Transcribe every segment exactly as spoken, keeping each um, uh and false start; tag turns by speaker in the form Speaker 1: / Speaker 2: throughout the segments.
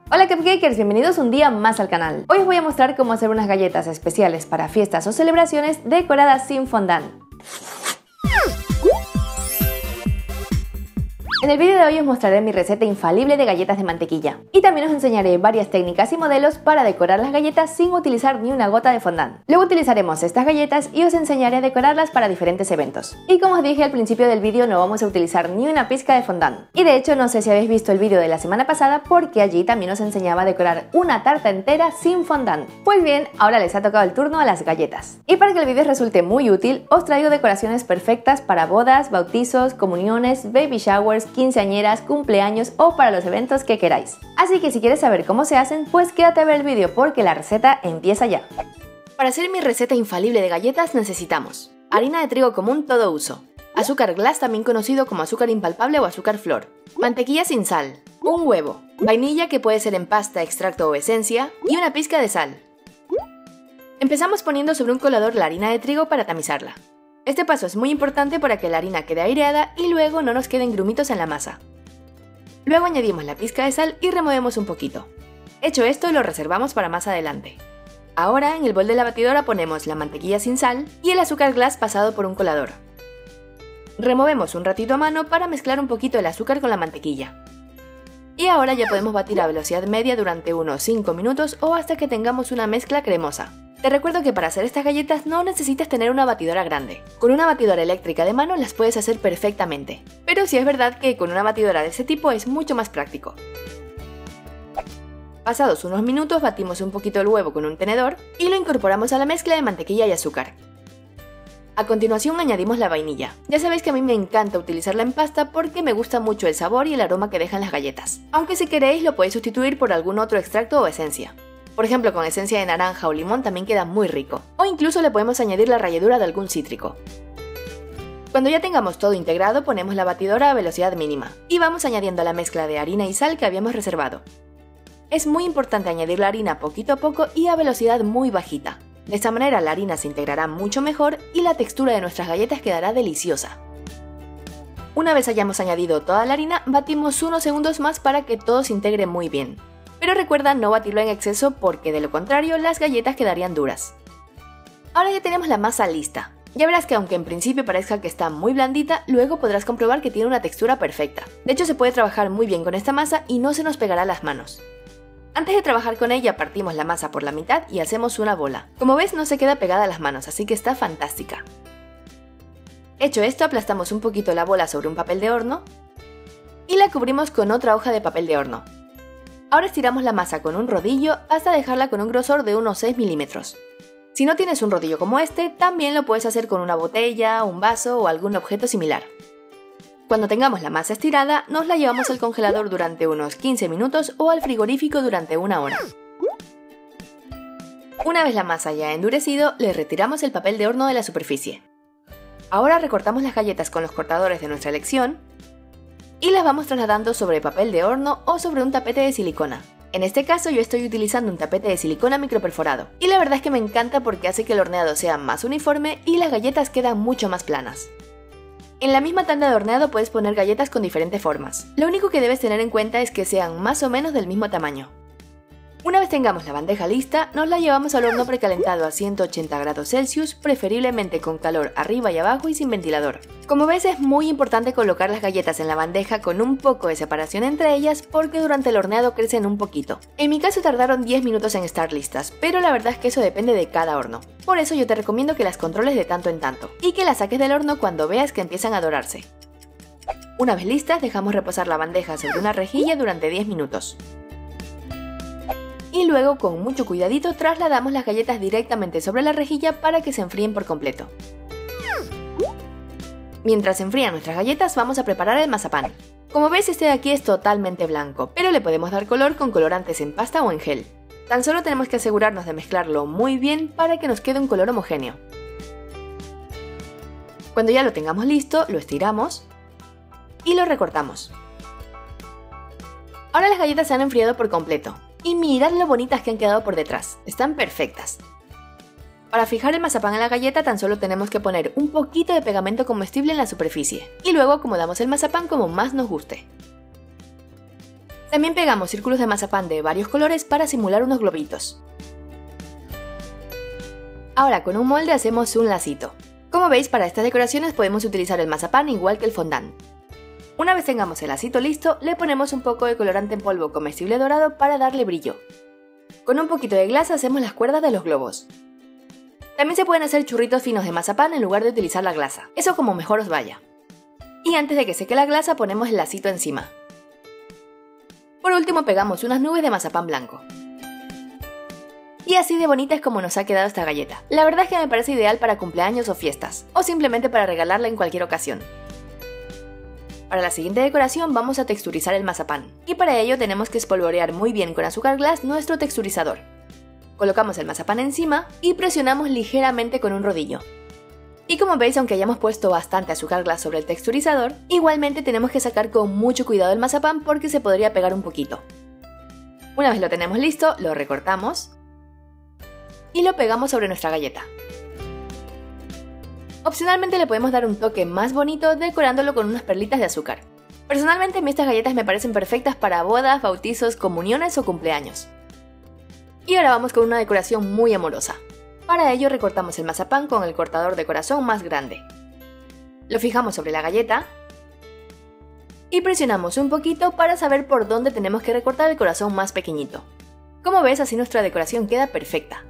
Speaker 1: Hola Cupcakers, bienvenidos un día más al canal. Hoy os voy a mostrar cómo hacer unas galletas especiales para fiestas o celebraciones decoradas sin fondant. En el vídeo de hoy os mostraré mi receta infalible de galletas de mantequilla y también os enseñaré varias técnicas y modelos para decorar las galletas sin utilizar ni una gota de fondant. Luego utilizaremos estas galletas y os enseñaré a decorarlas para diferentes eventos. Y como os dije al principio del vídeo, no vamos a utilizar ni una pizca de fondant. Y de hecho no sé si habéis visto el vídeo de la semana pasada porque allí también os enseñaba a decorar una tarta entera sin fondant. Pues bien, ahora les ha tocado el turno a las galletas. Y para que el vídeo resulte muy útil, os traigo decoraciones perfectas para bodas, bautizos, comuniones, baby showers, quinceañeras, cumpleaños o para los eventos que queráis. Así que si quieres saber cómo se hacen, pues quédate a ver el vídeo porque la receta empieza ya. Para hacer mi receta infalible de galletas necesitamos harina de trigo común todo uso, azúcar glass también conocido como azúcar impalpable o azúcar flor, mantequilla sin sal, un huevo, vainilla que puede ser en pasta, extracto o esencia y una pizca de sal. Empezamos poniendo sobre un colador la harina de trigo para tamizarla. Este paso es muy importante para que la harina quede aireada y luego no nos queden grumitos en la masa. Luego añadimos la pizca de sal y removemos un poquito. Hecho esto, lo reservamos para más adelante. Ahora en el bol de la batidora ponemos la mantequilla sin sal y el azúcar glass pasado por un colador. Removemos un ratito a mano para mezclar un poquito el azúcar con la mantequilla. Y ahora ya podemos batir a velocidad media durante unos cinco minutos o hasta que tengamos una mezcla cremosa. Te recuerdo que para hacer estas galletas no necesitas tener una batidora grande. Con una batidora eléctrica de mano las puedes hacer perfectamente. Pero sí es verdad que con una batidora de ese tipo es mucho más práctico. Pasados unos minutos batimos un poquito el huevo con un tenedor y lo incorporamos a la mezcla de mantequilla y azúcar. A continuación añadimos la vainilla. Ya sabéis que a mí me encanta utilizarla en pasta porque me gusta mucho el sabor y el aroma que dejan las galletas. Aunque si queréis lo podéis sustituir por algún otro extracto o esencia. Por ejemplo, con esencia de naranja o limón también queda muy rico. O incluso le podemos añadir la ralladura de algún cítrico. Cuando ya tengamos todo integrado, ponemos la batidora a velocidad mínima y vamos añadiendo la mezcla de harina y sal que habíamos reservado. Es muy importante añadir la harina poquito a poco y a velocidad muy bajita. De esta manera la harina se integrará mucho mejor y la textura de nuestras galletas quedará deliciosa. Una vez hayamos añadido toda la harina, batimos unos segundos más para que todo se integre muy bien. Pero recuerda no batirlo en exceso porque de lo contrario las galletas quedarían duras. Ahora ya tenemos la masa lista. Ya verás que aunque en principio parezca que está muy blandita, luego podrás comprobar que tiene una textura perfecta. De hecho se puede trabajar muy bien con esta masa y no se nos pegará a las manos. Antes de trabajar con ella partimos la masa por la mitad y hacemos una bola. Como ves no se queda pegada a las manos, así que está fantástica. Hecho esto, aplastamos un poquito la bola sobre un papel de horno y la cubrimos con otra hoja de papel de horno. Ahora estiramos la masa con un rodillo hasta dejarla con un grosor de unos seis milímetros. Si no tienes un rodillo como este, también lo puedes hacer con una botella, un vaso o algún objeto similar. Cuando tengamos la masa estirada, nos la llevamos al congelador durante unos quince minutos o al frigorífico durante una hora. Una vez la masa ya ha endurecido, le retiramos el papel de horno de la superficie. Ahora recortamos las galletas con los cortadores de nuestra elección y las vamos trasladando sobre papel de horno o sobre un tapete de silicona. En este caso yo estoy utilizando un tapete de silicona microperforado y la verdad es que me encanta porque hace que el horneado sea más uniforme y las galletas quedan mucho más planas. En la misma tanda de horneado puedes poner galletas con diferentes formas. Lo único que debes tener en cuenta es que sean más o menos del mismo tamaño. Una vez tengamos la bandeja lista, nos la llevamos al horno precalentado a ciento ochenta grados Celsius, preferiblemente con calor arriba y abajo y sin ventilador. Como ves es muy importante colocar las galletas en la bandeja con un poco de separación entre ellas porque durante el horneado crecen un poquito. En mi caso tardaron diez minutos en estar listas, pero la verdad es que eso depende de cada horno. Por eso yo te recomiendo que las controles de tanto en tanto y que las saques del horno cuando veas que empiezan a dorarse. Una vez listas, dejamos reposar la bandeja sobre una rejilla durante diez minutos. Y luego con mucho cuidadito trasladamos las galletas directamente sobre la rejilla para que se enfríen por completo. Mientras se enfrían nuestras galletas vamos a preparar el mazapán. Como ves este de aquí es totalmente blanco, pero le podemos dar color con colorantes en pasta o en gel. Tan solo tenemos que asegurarnos de mezclarlo muy bien para que nos quede un color homogéneo. Cuando ya lo tengamos listo, lo estiramos y lo recortamos. Ahora las galletas se han enfriado por completo. Y mirad lo bonitas que han quedado por detrás, están perfectas. Para fijar el mazapán en la galleta tan solo tenemos que poner un poquito de pegamento comestible en la superficie y luego acomodamos el mazapán como más nos guste. También pegamos círculos de mazapán de varios colores para simular unos globitos. Ahora con un molde hacemos un lacito. Como veis, para estas decoraciones podemos utilizar el mazapán igual que el fondant. Una vez tengamos el lacito listo, le ponemos un poco de colorante en polvo comestible dorado para darle brillo. Con un poquito de glasa hacemos las cuerdas de los globos. También se pueden hacer churritos finos de mazapán en lugar de utilizar la glasa, eso como mejor os vaya. Y antes de que seque la glasa ponemos el lacito encima. Por último pegamos unas nubes de mazapán blanco. Y así de bonita es como nos ha quedado esta galleta. La verdad es que me parece ideal para cumpleaños o fiestas, o simplemente para regalarla en cualquier ocasión. Para la siguiente decoración vamos a texturizar el mazapán, y para ello tenemos que espolvorear muy bien con azúcar glass nuestro texturizador. Colocamos el mazapán encima y presionamos ligeramente con un rodillo. Y como veis, aunque hayamos puesto bastante azúcar glass sobre el texturizador, igualmente tenemos que sacar con mucho cuidado el mazapán porque se podría pegar un poquito. Una vez lo tenemos listo, lo recortamos y lo pegamos sobre nuestra galleta. Opcionalmente le podemos dar un toque más bonito decorándolo con unas perlitas de azúcar. Personalmente a mí estas galletas me parecen perfectas para bodas, bautizos, comuniones o cumpleaños. Y ahora vamos con una decoración muy amorosa. Para ello recortamos el mazapán con el cortador de corazón más grande. Lo fijamos sobre la galleta y presionamos un poquito para saber por dónde tenemos que recortar el corazón más pequeñito. Como ves, así nuestra decoración queda perfecta.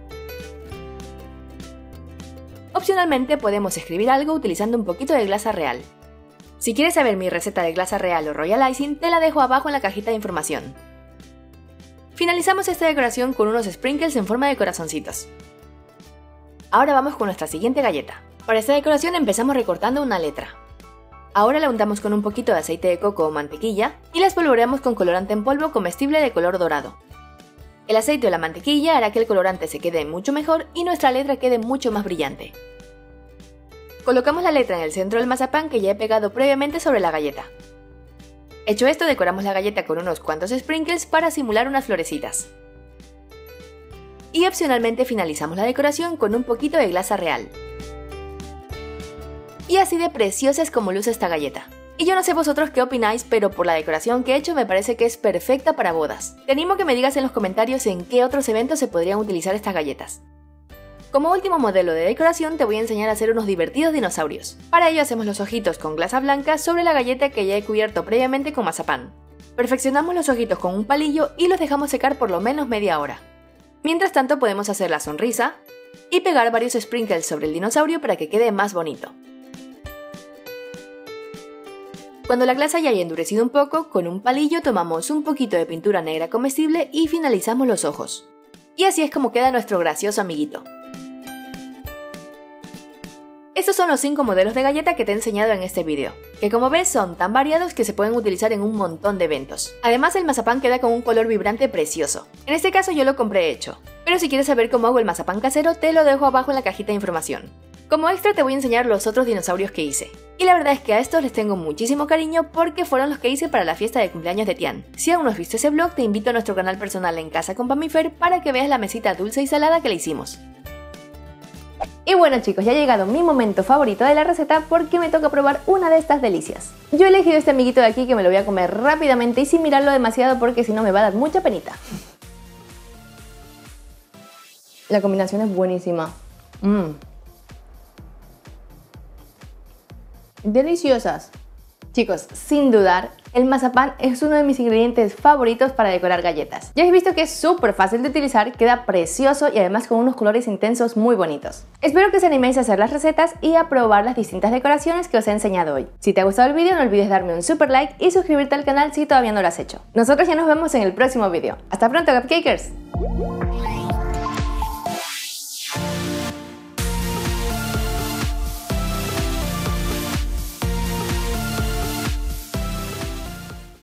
Speaker 1: Opcionalmente podemos escribir algo utilizando un poquito de glasa real. Si quieres saber mi receta de glasa real o royal icing, te la dejo abajo en la cajita de información. Finalizamos esta decoración con unos sprinkles en forma de corazoncitos. Ahora vamos con nuestra siguiente galleta. Para esta decoración empezamos recortando una letra. Ahora la untamos con un poquito de aceite de coco o mantequilla y la espolvoreamos con colorante en polvo comestible de color dorado. El aceite o la mantequilla hará que el colorante se quede mucho mejor y nuestra letra quede mucho más brillante. Colocamos la letra en el centro del mazapán que ya he pegado previamente sobre la galleta. Hecho esto, decoramos la galleta con unos cuantos sprinkles para simular unas florecitas. Y opcionalmente finalizamos la decoración con un poquito de glasa real. Y así de preciosa es como luce esta galleta. Y yo no sé vosotros qué opináis, pero por la decoración que he hecho me parece que es perfecta para bodas. Te animo a que me digas en los comentarios en qué otros eventos se podrían utilizar estas galletas. Como último modelo de decoración te voy a enseñar a hacer unos divertidos dinosaurios. Para ello hacemos los ojitos con glasa blanca sobre la galleta que ya he cubierto previamente con mazapán. Perfeccionamos los ojitos con un palillo y los dejamos secar por lo menos media hora. Mientras tanto podemos hacer la sonrisa y pegar varios sprinkles sobre el dinosaurio para que quede más bonito. Cuando la glasa ya haya endurecido un poco, con un palillo tomamos un poquito de pintura negra comestible y finalizamos los ojos. Y así es como queda nuestro gracioso amiguito. Estos son los cinco modelos de galleta que te he enseñado en este vídeo, que como ves son tan variados que se pueden utilizar en un montón de eventos. Además el mazapán queda con un color vibrante precioso. En este caso yo lo compré hecho, pero si quieres saber cómo hago el mazapán casero te lo dejo abajo en la cajita de información. Como extra te voy a enseñar los otros dinosaurios que hice. Y la verdad es que a estos les tengo muchísimo cariño porque fueron los que hice para la fiesta de cumpleaños de Tian. Si aún no has visto ese vlog, te invito a nuestro canal personal En Casa con Pamifer para que veas la mesita dulce y salada que le hicimos. Y bueno chicos, ya ha llegado mi momento favorito de la receta porque me toca probar una de estas delicias. Yo he elegido este amiguito de aquí que me lo voy a comer rápidamente y sin mirarlo demasiado porque si no me va a dar mucha penita. La combinación es buenísima. Mmm. Deliciosas. Chicos, sin dudar, el mazapán es uno de mis ingredientes favoritos para decorar galletas. Ya habéis visto que es súper fácil de utilizar, queda precioso y además con unos colores intensos muy bonitos. Espero que os animéis a hacer las recetas y a probar las distintas decoraciones que os he enseñado hoy. Si te ha gustado el vídeo no olvides darme un super like y suscribirte al canal si todavía no lo has hecho. Nosotros ya nos vemos en el próximo vídeo. ¡Hasta pronto, cupcakers!